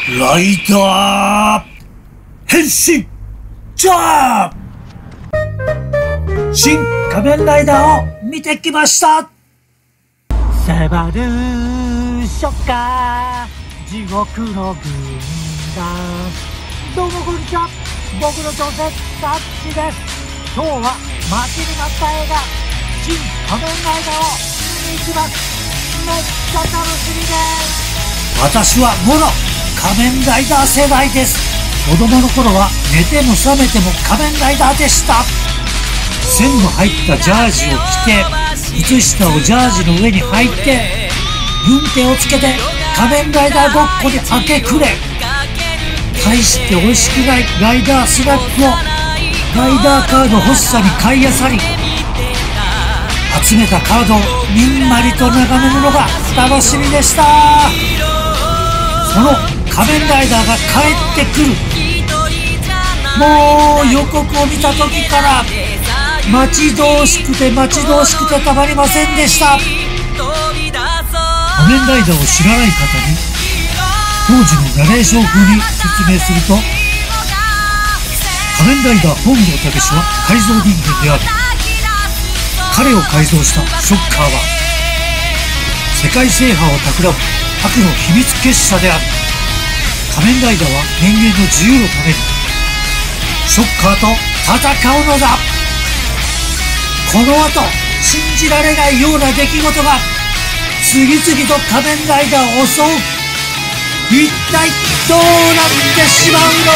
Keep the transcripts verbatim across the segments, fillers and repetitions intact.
ライダー変身ジャー新仮面ライダーを見てきました。 サバルショッカー地獄の軍団。どうもこんにちは、僕の挑戦タッチです。今日は待ちに待った映画新仮面ライダーを見に行きます。めっちゃ楽しみです。 私はもろ仮面ライダー世代です。子供の頃は寝ても覚めても仮面ライダーでした。線の入ったジャージを着て、靴下をジャージの上に履いて、軍手をつけて仮面ライダーごっこに明け暮れ、大して美味しくないライダースナックをライダーカード欲しさに買い漁り、集めたカードをみんまりと眺めるのが楽しみでした。その仮面ライダーが帰ってくる、もう予告を見た時から待ち遠しくて待ち遠しくてたまりませんでした。仮面ライダーを知らない方に当時のナレーション風に説明すると、仮面ライダー本郷武史は改造人間である。彼を改造したショッカーは世界制覇を企む悪の秘密結社である。仮面ライダーは人間の自由のためにショッカーと戦うのだ。この後信じられないような出来事が次々と仮面ライダーを襲う。一体どうなってしまうの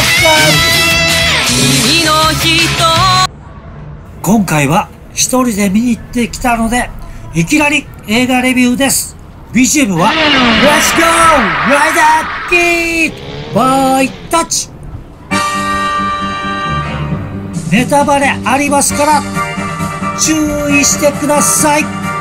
か。今回は一人で見に行ってきたので、いきなり映画レビューです。 ビージーエム は Let's go! ライダーキーバイタッチ。ネタバレありますから注意してください。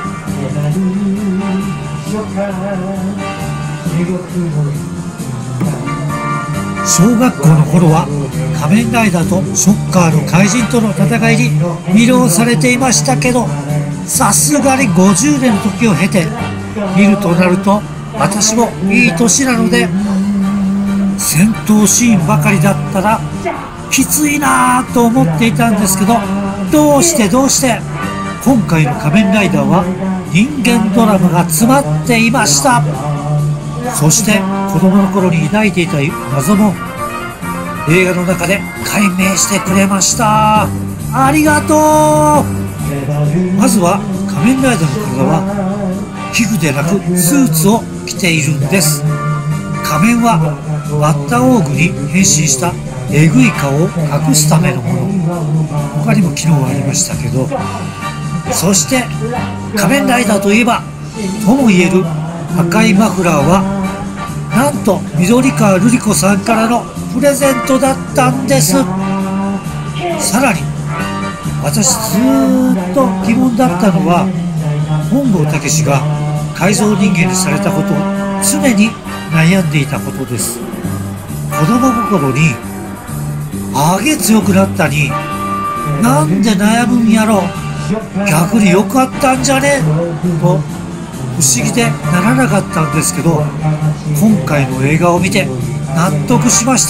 小学校の頃は仮面ライダーとショッカーの怪人との戦いに魅了されていましたけど、さすがにごじゅうねんの時を経て見るとなると、私もいい年なので戦闘シーンばかりだったらきついなぁと思っていたんですけど、どうしてどうして今回の仮面ライダーは人間ドラマが詰まっていました。そして子供の頃に抱いていた謎も映画の中で解明してくれました。ありがとう。まずは仮面ライダーの体は皮膚でなくスーツを着ているんです。仮面はバッタオーグに変身したえぐい顔を隠すためのもの。他にも機能はありましたけど、そして仮面ライダーといえばともいえる赤いマフラーはなんと緑川瑠璃子さんからのプレゼントだったんです。さらに私ずーっと疑問だったのは、本郷武史が改造人間にされたことを常に悩んでいたことです。子供心にあげ強くなったになんで悩むんやろ、逆に良かったんじゃねと不思議でならなかったんですけど、今回の映画を見て納得しました。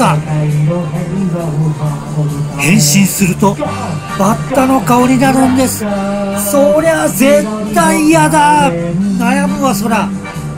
変身するとバッタの顔になるんです。そりゃ絶対嫌だ。悩むわそら。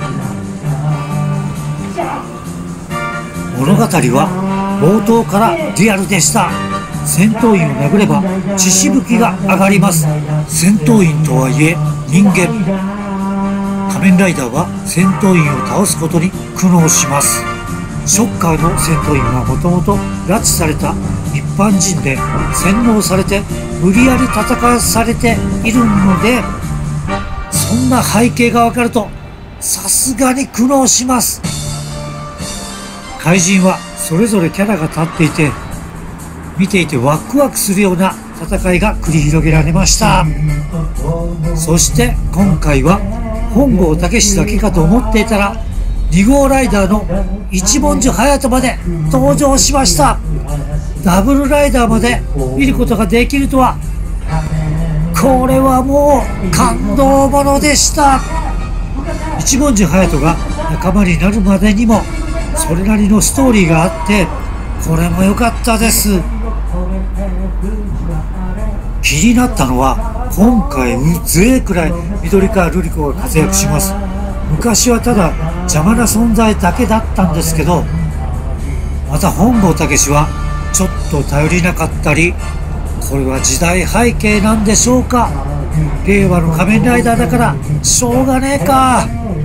物語は冒頭からリアルでした。戦闘員を殴れば血しぶきが上がります。戦闘員とはいえ人間。仮面ライダーは戦闘員を倒すことに苦悩します。ショッカーの戦闘員はもともと拉致された一般人で洗脳されて無理やり戦わされているので、そんな背景がわかるとさすがに苦悩します。怪人はそれぞれキャラが立っていて、見ていてワクワクするような戦いが繰り広げられました。そして今回は本郷武史だけかと思っていたら、に号ライダーの一文字隼人まで登場しました。ダブルライダーまで見ることができるとは、これはもう感動ものでした。一文字隼人が仲間になるまでにもそれなりのストーリーがあって、これも良かったです。気になったのは、今回うぜえくらい緑川瑠璃子が活躍します。昔はただ邪魔な存在だけだったんですけど、また本郷猛はちょっと頼りなかったり、これは時代背景なんでしょうか。令和の仮面ライダーだからしょうがねえか。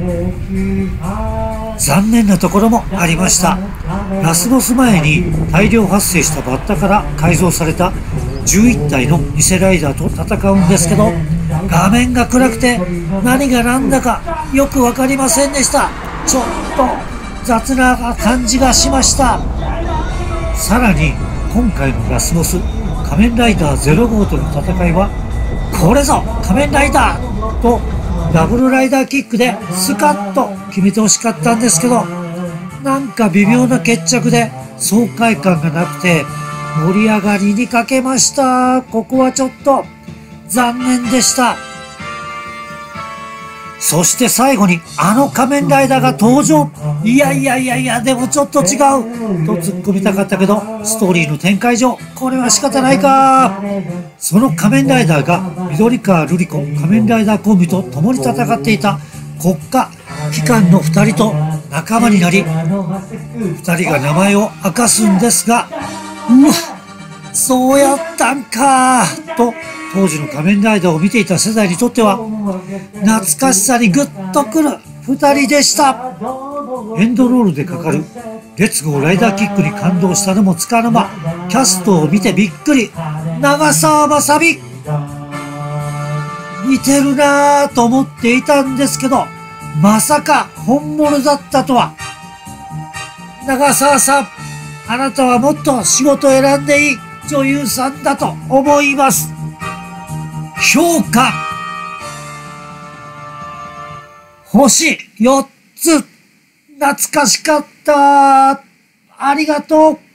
残念なところもありました。ラスボス前に大量発生したバッタから改造されたじゅういち体の偽ライダーと戦うんですけど、画面が暗くて何が何だかよく分かりませんでした。ちょっと雑な感じがしました。さらに今回のラスボス仮面ライダーゼロ号との戦いは、これぞ仮面ライダーとダブルライダーキックでスカッと決めてほしかったんですけど、なんか微妙な決着で爽快感がなくて盛り上がりに欠けました。ここはちょっと残念でした。そして最後にあの仮面ライダーが登場。いやいやいやいや、でもちょっと違うと突っ込みたかったけど、ストーリーの展開上これは仕方ないか。その仮面ライダーが緑川瑠璃子仮面ライダーコンビと共に戦っていた国家機関のふたりと仲間になり、ふたりが名前を明かすんですが、うわ、そうやったんかと当時の仮面ライダーを見ていた世代にとっては懐かしさにグッとくるふたりでした。エンドロールでかかるレッツゴーライダーキックに感動したのもつかの間、キャストを見てびっくり。長澤まさみ似てるなぁと思っていたんですけど、まさか本物だったとは。長澤さん、あなたはもっと仕事を選んでいい女優さんだと思います。評価星よっつ。懐かしかった。ありがとう。